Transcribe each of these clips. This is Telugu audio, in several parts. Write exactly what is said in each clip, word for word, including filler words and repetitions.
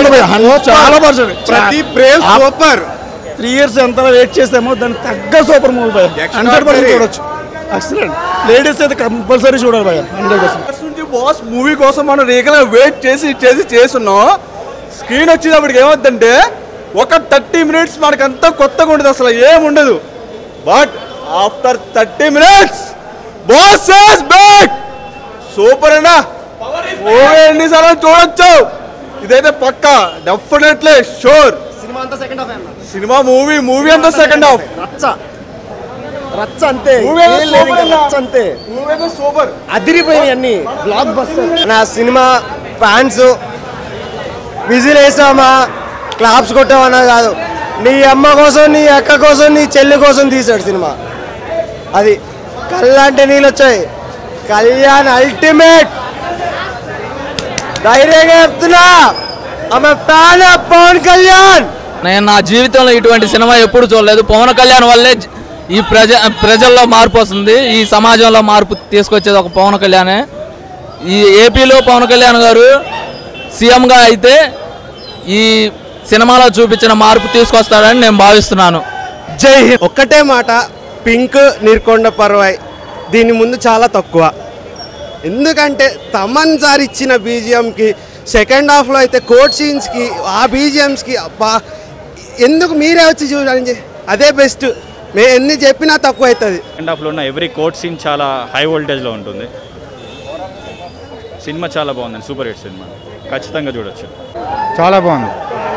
చాలా పర్సెంట్ ప్రతి ప్రేమ్ సూపర్. త్రీ ఇయర్స్ ఎంత వెయిట్ చేసామో దానికి తగ్గ సూపర్ మూవీ భయ. హండ్రెడ్ పర్సెంట్ చూడొచ్చు. ఎక్సలెంట్. లేడీస్ అయితే కంపల్సరీ చూడాలి భయ. హండ్రెడ్ పర్సెంట్ నుంచి బాస్ మూవీ కోసం మనం రేఖలా వెయిట్ చేసి చేసి చేస్తున్నాం. స్క్రీన్ వచ్చేటప్పటికి ఏమవుతుందంటే ఒక థర్టీ మినిట్స్ మనకంతా కొత్తగా ఉండదు, అసలు ఏముండదు. But after thirty minutes boss is back. Super అన్నా. మూవీ ఎన్నిసార్లు చూడొచ్చు. ఇదైతే పక్కా డెఫినెట్లీ షూర్. సినిమా మూవీ మూవీ అంతా సెకండ్ హాఫ్ రచ్చ రచ్చ అంతే. రచ్చ అంతే. Movie super. అదిరిపోయినాయి అన్ని. Blockbuster. నా సినిమా ఫ్యాన్స్ విజిల్ వేసామా క్లాప్స్ కొట్టామన్నా కాదు, నీ అమ్మ కోసం నీ అక్క కోసం నీ చెల్లి కోసం తీశాడు సినిమా. అది కళ్ళంటే నీళ్ళు వచ్చాయి. కళ్యాణ్ అల్టిమేట్. ధైర్యంగా చెప్తున్నా, ఆమె ఫ్యాన్ పవన్ కళ్యాణ్. నేను నా జీవితంలో ఇటువంటి సినిమా ఎప్పుడు చూడలేదు. పవన్ కళ్యాణ్ వల్లే ఈ ప్రజ ప్రజల్లో మార్పు వస్తుంది, ఈ సమాజంలో మార్పు తీసుకొచ్చేది ఒక పవన్ కళ్యాణే. ఈ ఏపీలో పవన్ కళ్యాణ్ గారు సీఎంగా అయితే ఈ సినిమాలో చూపించిన మార్పు తీసుకొస్తాడని నేను భావిస్తున్నాను. జై హింద్. ఒక్కటే మాట, పింక్ నీర్కొండ పర్వాయ్ దీని ముందు చాలా తక్కువ. ఎందుకంటే తమన్ సార్ ఇచ్చిన బీజిఎంకి సెకండ్ హాఫ్లో అయితే కోర్ట్ సీన్స్కి ఆ బీజిఎమ్స్కి అబ్బా ఎందుకు మీరే వచ్చి చూడండి, అదే బెస్ట్. మే ఎన్ని చెప్పినా తక్కువ అవుతుంది. సెకండ్ హాఫ్లో ఉన్న ఎవ్రీ కోర్ట్ సీన్ చాలా హై వోల్టేజ్లో ఉంటుంది. సినిమా చాలా బాగుందండి, సూపర్ హిట్ సినిమా, ఖచ్చితంగా చూడొచ్చు. చాలా బాగుంది.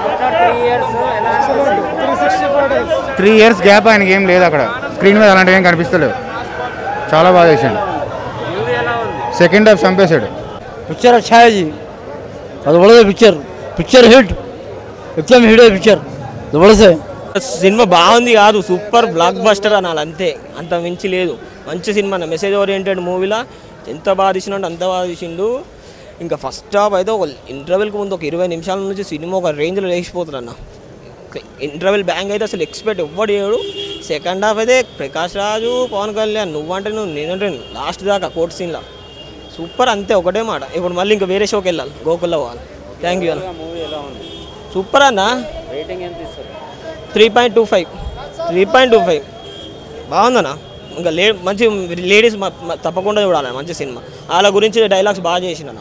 త్రీ ఇయర్స్ గ్యాప్ ఆయనకి ఏం లేదు అక్కడ స్క్రీన్ మీద, అలాంటివి ఏం కనిపిస్తలేవు. చాలా బాగా చేశాడు. సెకండ్ హాఫ్ చంపేశాడు. पिक्चर अच्छा है जी, जबरदस्त पिक्चर. पिक्चर हिट, एकदम हिट है पिक्चर, जबरदस्त है. సినిమా బాగుంది కాదు, సూపర్ బ్లాక్ బస్టర్ అనాలి అంతే, అంత మించి లేదు. మంచి సినిమా, మెసేజ్ ఓరియంటెడ్ మూవీలా ఎంత బాగా తీసినాడు అంత బాగా తీసిండు. ఇంకా ఫస్ట్ హాఫ్ అయితే ఒక ఇంటర్వెల్కి ముందు ఒక ఇరవై నిమిషాల నుంచి సినిమా ఒక రేంజ్లో లేచిపోతుంది అన్న. ఇంటర్వెల్ బ్యాంక్ అయితే అసలు ఎక్స్పెక్ట్ ఎవ్వడు చేయడు. సెకండ్ హాఫ్ అయితే ప్రకాష్ రాజు పవన్ కళ్యాణ్ నువ్వంటే నువ్వు నేనంటే లాస్ట్ దాకా కోర్ట్ సీన్లో సూపర్ అంతే, ఒకటే మాట. ఇప్పుడు మళ్ళీ ఇంకా వేరే షోకి వెళ్ళాలి, గోకుల్లో పోవాలి. థ్యాంక్ యూ అన్న. సూపర్ అన్న. Three point two five three point two five బాగుందన్న. ఇంకా లే మంచి లేడీస్ తప్పకుండా చూడాలి, మంచి సినిమా. వాళ్ళ గురించి డైలాగ్స్ బాగా చేసిన.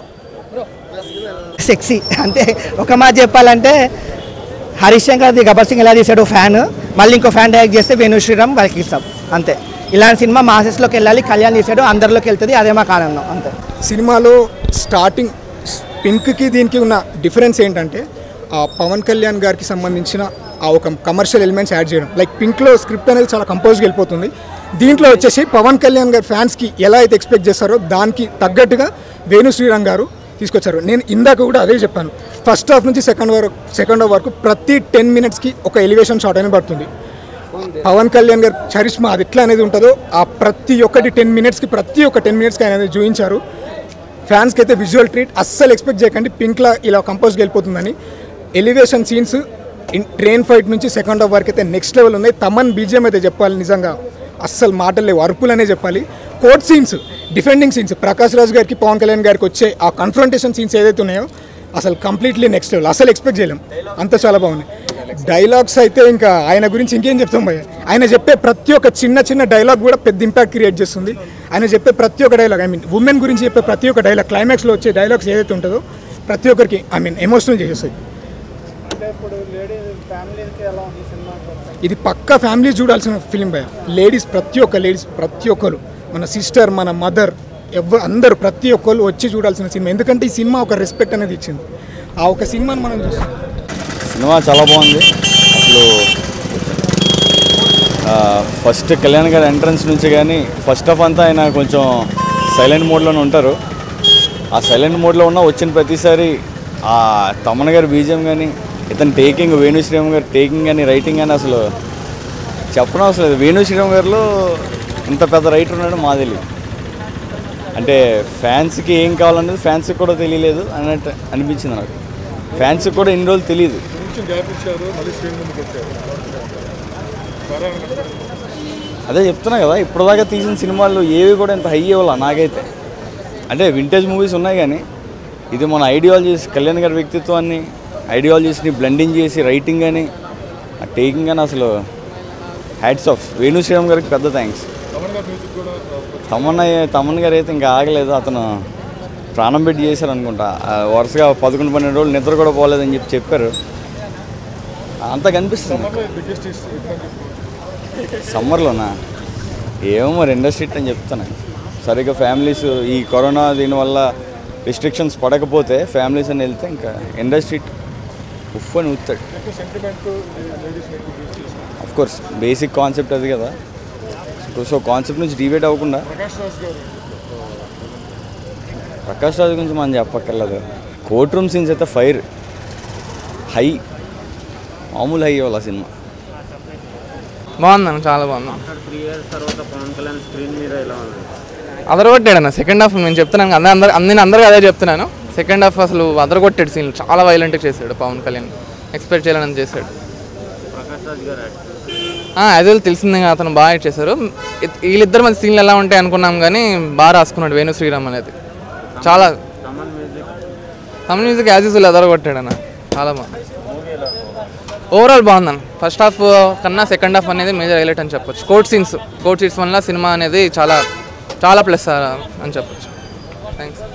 సెక్సీ అంటే ఒక మాట చెప్పాలంటే హరీష్ శంకర్ గబ్బర్ సింగ్ ఎలా తీసాడు ఫ్యాన్, మళ్ళీ ఇంకో ఫ్యాన్ డైరెక్ట్ చేస్తే వేణు శ్రీరామ్ వాళ్ళకి ఇస్తాం అంతే. ఇలాంటి సినిమా మాసెస్లోకి వెళ్ళాలి. కళ్యాణ్ తీసాడు, అందరిలోకి వెళ్తుంది, అదే మాకు ఆనందం అంతే. సినిమాలో స్టార్టింగ్ పింక్కి దీనికి ఉన్న డిఫరెన్స్ ఏంటంటే పవన్ కళ్యాణ్ గారికి సంబంధించిన ఆ ఒక కమర్షియల్ ఎలిమెంట్స్ యాడ్ చేయడం. లైక్ పింక్లో స్క్రిప్ట్ అనేది చాలా కంపోజ్గా వెళ్ళిపోతుంది. దీంట్లో వచ్చేసి పవన్ కళ్యాణ్ గారి ఫ్యాన్స్కి ఎలా అయితే ఎక్స్పెక్ట్ చేస్తారో దానికి తగ్గట్టుగా వేణు శ్రీరామ్ గారు తీసుకొచ్చారు. నేను ఇందాక కూడా అదే చెప్పాను, ఫస్ట్ హాఫ్ నుంచి సెకండ్ వరకు సెకండ్ హాఫ్ వరకు ప్రతి టెన్ మినిట్స్కి ఒక ఎలివేషన్ షాట్ అనేది పడుతుంది. పవన్ కళ్యాణ్ గారు చరిష్మా అది ఎట్లా అనేది ఉంటుందో ఆ ప్రతి ఒక్కటి టెన్ మినిట్స్కి ప్రతి ఒక్క టెన్ మినిట్స్కి ఆయన అనేది చూపించారు. ఫ్యాన్స్కి అయితే విజువల్ ట్రీట్ అస్సలు ఎక్స్పెక్ట్ చేయకండి పింక్లా ఇలా కంపోజ్గా వెళ్ళిపోతుందని. ఎలివేషన్ సీన్స్ ట్రైన్ ఫైట్ నుంచి సెకండ్ హాఫ్ వరకు అయితే నెక్స్ట్ లెవెల్ ఉన్నాయి. తమన్ బీజిఎం అయితే చెప్పాలి, నిజంగా అస్సలు మాటలు లేవు, అరుపులనే చెప్పాలి. Court scenes, defending scenes, Prakash Raj గారికి పవన్ కళ్యాణ్ గారికి వచ్చే ఆ కన్ఫ్రంటేషన్ సీన్స్ ఏదైతే ఉన్నాయో అసలు కంప్లీట్లీ నెక్స్ట్ లెవెల్, అసలు ఎక్స్పెక్ట్ చేయలేం, అంత చాలా బాగున్నాయి. డైలాగ్స్ అయితే ఇంకా ఆయన గురించి ఇంకేం చెప్తాం భయ్య. ఆయన చెప్పే ప్రతి ఒక్క చిన్న చిన్న డైలాగ్ కూడా పెద్ద ఇంపాక్ట్ క్రియేట్ చేస్తుంది. ఆయన చెప్పే ప్రతి ఒక్క డైలాగ్, ఐ మీన్ ఉమెన్ గురించి చెప్పే ప్రతి ఒక్క డైలాగ్, క్లైమాక్స్లో వచ్చే డైలాగ్స్ ఏదైతే ఉంటుందో ప్రతి ఒక్కరికి ఐ మీన్ ఎమోషనల్ చేసేస్తాయి. ఇది పక్కా ఫ్యామిలీ చూడాల్సిన ఫిలిం భయ్య. లేడీస్ ప్రతి ఒక్క లేడీస్ ప్రతి ఒక్కరు, మన సిస్టర్, మన మదర్, ఎవ్వరు అందరూ ప్రతి ఒక్కరు వచ్చి చూడాల్సిన సినిమా. ఎందుకంటే ఈ సినిమా ఒక రెస్పెక్ట్ అనేది ఇచ్చింది. ఆ ఒక సినిమాని మనం చూస్తాం. సినిమా చాలా బాగుంది. అసలు ఫస్ట్ కళ్యాణ్ గారి ఎంట్రన్స్ నుంచి కానీ ఫస్ట్ హాఫ్ అంతా ఆయన కొంచెం సైలెంట్ మోడ్లోనే ఉంటారు. ఆ సైలెంట్ మోడ్లో ఉన్న వచ్చిన ప్రతిసారి ఆ తమన్ గారి బీజియం కానీ ఇతను టేకింగ్, వేణు శ్రీరామ్ గారు టేకింగ్ కానీ రైటింగ్ కానీ అసలు చెప్పడం అసలు వేణు శ్రీరామ్ గారిలో ఇంత పెద్ద రైటర్ ఉన్నాడు మా తెలియదు. అంటే ఫ్యాన్స్కి ఏం కావాలనేది ఫ్యాన్స్కి కూడా తెలియలేదు అన్నట్టు అనిపించింది నాకు. ఫ్యాన్స్కి కూడా ఇన్ని రోజులు తెలియదు. అదే చెప్తున్నా కదా, ఇప్పటిదాకా తీసిన సినిమాలు ఏవి కూడా ఇంత హై ఇవ్వాల నాకైతే. అంటే వింటేజ్ మూవీస్ ఉన్నాయి కానీ ఇది మన ఐడియాలజీస్, కళ్యాణ్ గారి వ్యక్తిత్వాన్ని ఐడియాలజీస్ని బ్లెండింగ్ చేసి రైటింగ్ కానీ ఆ టేకింగ్ కానీ అసలు హ్యాట్స్ ఆఫ్. వేణు శ్రీరామ్ గారికి పెద్ద థ్యాంక్స్. తమన్ తమన్ గారు అయితే ఇంకా ఆగలేదు, అతను ప్రాణం పెట్టి చేశారు అనుకుంటా. వరుసగా పదకొండు పన్నెండు రోజులు నిద్ర కూడా పోలేదని చెప్పి చెప్పారు. అంతా కనిపిస్తుంది. సమ్మర్లోనా ఏమో మరి ఇండస్ట్రీ అని చెప్తాను. సరిగ్గా ఫ్యామిలీస్ ఈ కరోనా దీనివల్ల రిస్ట్రిక్షన్స్ పడకపోతే ఫ్యామిలీస్ అని వెళ్తే ఇంకా ఇండస్ట్రీ ఉఫ్ అని ఊతాడు. అఫ్ కోర్స్ బేసిక్ కాన్సెప్ట్ అది కదా. సో కాన్సెప్ట్ నుంచి డివేట్ అవ్వకుండా ప్రకాష్ రాజ్ గురించి మనం చెప్పక్కర్లేదు. కోర్ట్ రూమ్ సీన్స్ అయితే ఫైర్ హై, మామూలు హై అవ్వాలి ఆ సినిమా. బాగుందన్న, చాలా బాగుంది. అదరగొట్టాడన్న సెకండ్ హాఫ్. నేను చెప్తున్నాను అందరూ అందరు నేను అందరికీ అదే చెప్తున్నాను. సెకండ్ హాఫ్ అసలు అదరగొట్టాడు సీన్లు, చాలా వైలెంట్గా చేశాడు పవన్ కళ్యాణ్. ఎక్స్పెక్ట్ చేయాలని చేశాడు. అదే తెలిసిందే, అతను బాగా యాక్ట్ చేశారు. వీళ్ళిద్దరు మంచి సీన్లు ఎలా ఉంటాయి అనుకున్నాం కానీ బాగా రాసుకున్నాడు వేణు శ్రీరామ్ అనేది. చాలా తమిళ మ్యూజిక్ యాజ్ యూజువల్ అదరగొట్టాడన్న, చాలా బాగుంది. ఓవరాల్ బాగుందన్న. ఫస్ట్ హాఫ్ కన్నా సెకండ్ హాఫ్ అనేది మేజర్ హైలైట్ అని చెప్పొచ్చు. కోర్ట్ సీన్స్ కోర్ట్ సీన్స్ వల్ల సినిమా అనేది చాలా చాలా ప్లస్ అని చెప్పొచ్చు. థ్యాంక్స్.